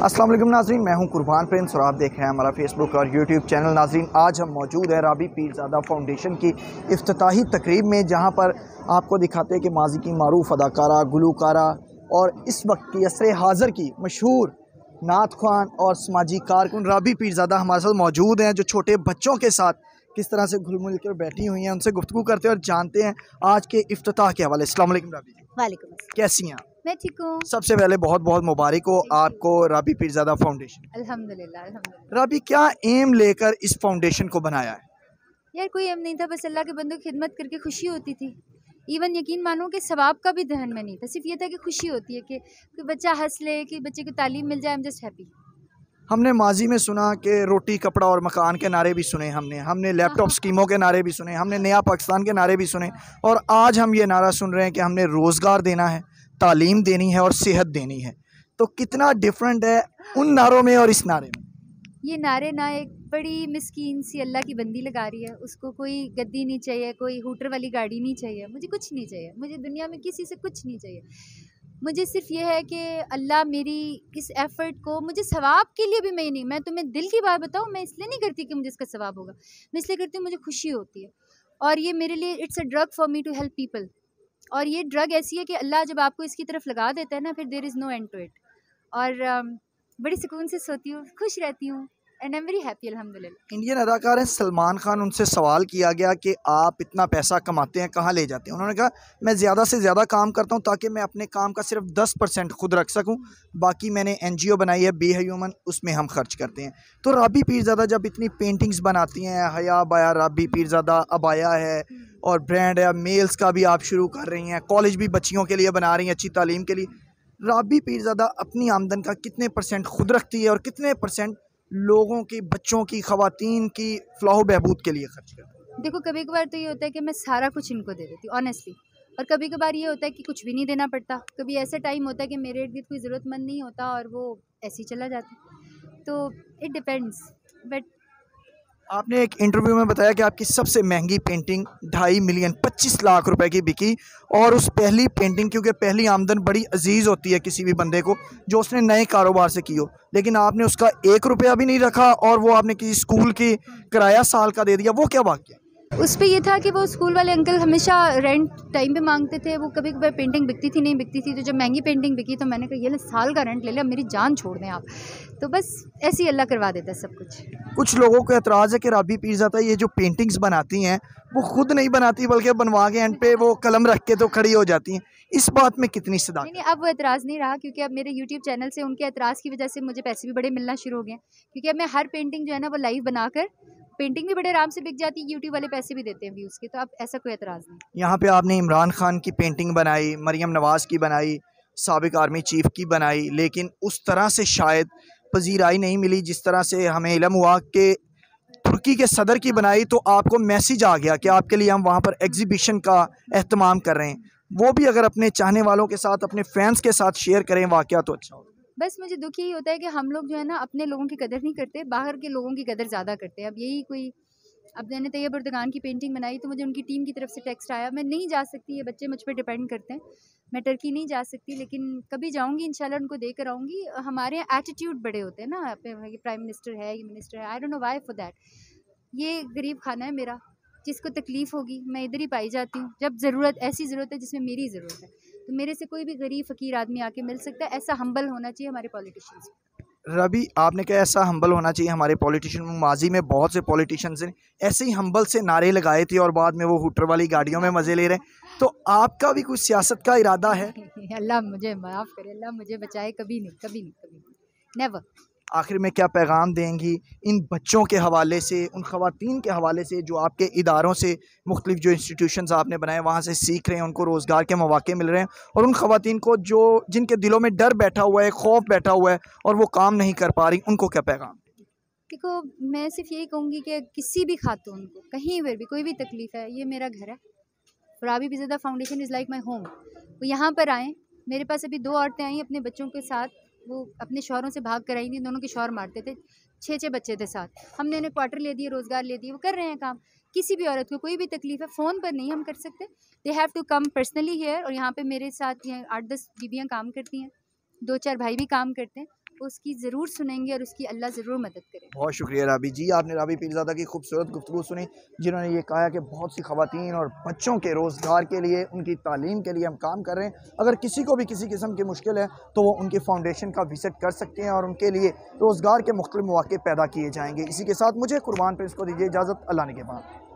अस्सलाम वालेकुम नाज़रीन, मैं हूं कुर्बान प्रिंस और आप देख रहे हैं हमारा फेसबुक और यूट्यूब चैनल। नाज़रीन, आज हम मौजूद हैं राबी पीरज़ादा फाउंडेशन की इफ्तिताही तकरीब में, जहां पर आपको दिखाते हैं कि माजी की मारूफ अदाकारा, गुलकारा और इस वक्त की असर हाज़र की मशहूर नात ख्वान और समाजी कारकुन राबी पीरज़ादा हमारे साथ मौजूद हैं, जो छोटे बच्चों के साथ किस तरह से घुल मिल कर बैठी हुई हैं। उनसे गुफ्तगू करते हैं और जानते हैं आज के इफ्तिताह के हवाले। अस्सलाम वालेकुम राबी जी। वालेकुम अस्सलाम। कैसी हैं आप? मैं ठीक हूँ। सबसे पहले बहुत बहुत मुबारक हो आपको राबी पीरज़ादा फाउंडेशन। अल्हम्दुलिल्लाह अल्हम्दुलिल्लाह। राबी, क्या एम लेकर इस फाउंडेशन को बनाया है? यार कोई एम नहीं था, बस अल्लाह के बंदों की खिदमत करके खुशी होती थी। इवन यकीन मानो कि सवाब का भी ध्यान में नहीं था, सिर्फ ये था कि खुशी होती है कि कोई बच्चा हंस ले, कि बच्चे को तालीम मिल जाए। I am just happy. हमने माजी में सुना कि रोटी कपड़ा और मकान के नारे भी सुने, हमने लैपटॉप स्कीमों के नारे भी सुने, हमने नया पाकिस्तान के नारे भी सुने, और आज हम ये नारा सुन रहे हैं कि हमने रोज़गार देना है, तालीम देनी है और सेहत देनी है। तो कितना डिफरेंट है उन नारों में और इस नारे में? ये नारे ना एक बड़ी मिस्कीन सी अल्लाह की बंदी लगा रही है। उसको कोई गद्दी नहीं चाहिए, कोई हूटर वाली गाड़ी नहीं चाहिए, मुझे कुछ नहीं चाहिए, मुझे दुनिया में किसी से कुछ नहीं चाहिए। मुझे सिर्फ ये है कि अल्लाह मेरी इस एफ़र्ट को, मुझे सवाब के लिए भी मैं नहीं, मैं तुम्हें दिल की बात बताऊँ, मैं इसलिए नहीं करती कि मुझे इसका सवाब होगा, मैं इसलिए करती हूँ मुझे खुशी होती है। और ये मेरे लिए it's a drug for me to help people. और ये ड्रग ऐसी है कि अल्लाह जब आपको इसकी तरफ लगा देता है ना, फिर there is no end to it. और बड़ी सुकून से सोती हूँ, खुश रहती हूँ, and I am very happy अल्हम्दुलिल्लाह। इंडियन अदाकार हैं सलमान खान, उनसे सवाल किया गया कि आप इतना पैसा कमाते हैं, कहाँ ले जाते हैं? उन्होंने कहा, मैं ज़्यादा से ज़्यादा काम करता हूँ ताकि मैं अपने काम का सिर्फ 10% खुद रख सकूँ, बाकी मैंने NGO बनाई है बी ह्यूमन, उसमें हम खर्च करते हैं। तो राबी पीरज़ादा जब इतनी पेंटिंग्स बनाती हैं, हया बाया राबी पीरज़ादा अबाया है और ब्रांड है, मेल्स का भी आप शुरू कर रही हैं, कॉलेज भी बच्चियों के लिए बना रही हैं अच्छी तालीम के लिए, राबी पीरज़ादा अपनी आमदन का कितने परसेंट खुद रखती है और कितने परसेंट लोगों की, बच्चों की, ख़वातीन की फ़लाह बहबूद के लिए खर्च करते हैं? देखो, कभी कभार तो ये होता है कि मैं सारा कुछ इनको दे देती हूँ ऑनेस्टली, और कभी कभार ये होता है कि कुछ भी नहीं देना पड़ता। कभी ऐसा टाइम होता है कि मेरे इर्द गिर्द कोई ज़रूरतमंद नहीं होता और वो ऐसे ही चला जाता है। तो इट डिपेंड्स। बट आपने एक इंटरव्यू में बताया कि आपकी सबसे महंगी पेंटिंग 2.5 मिलियन 25 लाख रुपए की बिकी, और उस पहली पेंटिंग, क्योंकि पहली आमदन बड़ी अजीज़ होती है किसी भी बंदे को जो उसने नए कारोबार से की हो, लेकिन आपने उसका 1 रुपया भी नहीं रखा और वो आपने किसी स्कूल की किराया साल का दे दिया। वो क्या वाक़या? उस पे ये था कि वो स्कूल वाले अंकल हमेशा रेंट टाइम पे मांगते थे। वो कभी कभार पेंटिंग बिकती थी, नहीं बिकती थी, तो जब महंगी पेंटिंग बिकी तो मैंने कहा ये ले, साल का रेंट ले ले, अब मेरी जान छोड़ दें आप। तो बस ऐसे ही अल्लाह करवा देता है सब कुछ। कुछ लोगों को एतराज़ है कि राबी पीरज़ादा ये जो पेंटिंग्स बनाती हैं वो खुद नहीं बनाती, बल्कि बनवा के एंड पे वो कलम रख के तो खड़ी हो जाती हैं। इस बात में कितनी नहीं सदाकत? नहीं, अब वो एतराज़ नहीं रहा, क्योंकि अब मेरे यूट्यूब चैनल से उनके एतराज़ की वजह से मुझे पैसे भी बड़े मिलना शुरू हो गए हैं। क्योंकि अब मैं हर पेंटिंग जो है ना वो लाइव बनाकर, पेंटिंग भी बड़े आराम से बिक जाती है, यूट्यूब वाले पैसे भी देते हैं व्यूज़ के, तो अब ऐसा कोई एतराज़ नहीं। यहाँ पे आपने इमरान खान की पेंटिंग बनाई, मरियम नवाज़ की बनाई, साबिक आर्मी चीफ की बनाई, लेकिन उस तरह से शायद पजीराई नहीं मिली जिस तरह से हमें इल्म हुआ कि तुर्की के सदर की बनाई, तो आपको मैसेज आ गया कि आपके लिए हम वहाँ पर एग्जीबिशन का एहतमाम कर रहे हैं। वो भी अगर अपने चाहने वालों के साथ, अपने फैंस के साथ शेयर करें वाक़या, तो अच्छा हो। बस मुझे दुख यही होता है कि हम लोग जो है ना अपने लोगों की कदर नहीं करते, बाहर के लोगों की कदर ज़्यादा करते हैं। अब यही कोई, अब मैंने तैयब उर्दगान की पेंटिंग बनाई तो मुझे उनकी टीम की तरफ से टेक्स्ट आया, मैं नहीं जा सकती, ये बच्चे मुझ पर डिपेंड करते हैं, मैं टर्की नहीं जा सकती, लेकिन कभी जाऊंगी इंशाल्लाह, उनको देकर आऊँगी। हमारे यहाँ एटीट्यूड बड़े होते हैं ना, ये प्राइम मिनिस्टर है, ये मिनिस्टर है, I don't know why for that. ये गरीब खाना है मेरा, जिसको तकलीफ़ होगी मैं इधर ही पाई जाती हूँ। जब ज़रूरत, ऐसी ज़रूरत है जिसमें मेरी ज़रूरत है, तो मेरे से कोई भी गरीब फ़कीर आदमी आके मिल सकता है। ऐसा हम्बल होना चाहिए हमारे पॉलिटिशियंस। रवि, आपने कहा ऐसा हम्बल होना चाहिए हमारे पॉलिटिशियन। माजी में बहुत से पॉलिटिशियंस ने ऐसे ही हम्बल से नारे लगाए थे और बाद में वो हुटर वाली गाड़ियों में मज़े ले रहे हैं। तो आपका भी कुछ सियासत का इरादा है? अल्लाह मुझे माफ़ करे, अल्लाह मुझे बचाए, कभी नहीं, कभी नहीं, कभी नहीं, नेवर। आखिर में क्या पैगाम देंगी इन बच्चों के हवाले से, उन ख़वातीन के हवाले से जो आपके इदारों से, मुख्तलिफ जो इंस्टीट्यूशंस आपने बनाए वहाँ से सीख रहे हैं, उनको रोज़गार के मौके मिल रहे हैं, और उन ख़वातीन को जो, जिनके दिलों में डर बैठा हुआ है, खौफ बैठा हुआ है और वो काम नहीं कर पा रही, उनको क्या पैगाम? देखो, मैं सिर्फ यही कहूँगी कि किसी भी खातून को कहीं पर भी कोई भी तकलीफ़ है, ये मेरा घर है। Rabi Peerzada foundation is like my home. वो यहाँ पर आएँ। मेरे पास अभी 2 औरतें आई अपने बच्चों के साथ, वो अपने शौहरों से भाग कर आई थी, दोनों के शौहर मारते थे, 6-6 बच्चे थे साथ। हमने उन्हें क्वार्टर ले दिए, रोज़गार ले दिए, वो कर रहे हैं काम। किसी भी औरत को कोई भी तकलीफ़ है, फ़ोन पर नहीं हम कर सकते, they have to come personally here. और यहाँ पे मेरे साथ ये 8-10 बीबियाँ काम करती हैं, 2-4 भाई भी काम करते हैं। उसकी ज़रूर सुनेंगे और उसकी अल्लाह ज़रूर मदद करेगा। बहुत शुक्रिया राबी जी, आपने राबी पीरज़ादा की खूबसूरत गुफ्तगू सुनी, जिन्होंने ये कहा कि बहुत सी ख़वातीन और बच्चों के रोज़गार के लिए, उनकी तालीम के लिए हम काम कर रहे हैं। अगर किसी को भी किसी किस्म की मुश्किल है तो वो उनकी फ़ाउंडेशन का विज़िट कर सकते हैं और उनके लिए रोज़गार के मुख्तलिफ़ मौक़े पैदा किए जाएँगे। इसी के साथ मुझे कुर्बान प्रिंस को दीजिए इजाज़त। अल्लाह ने के बाद।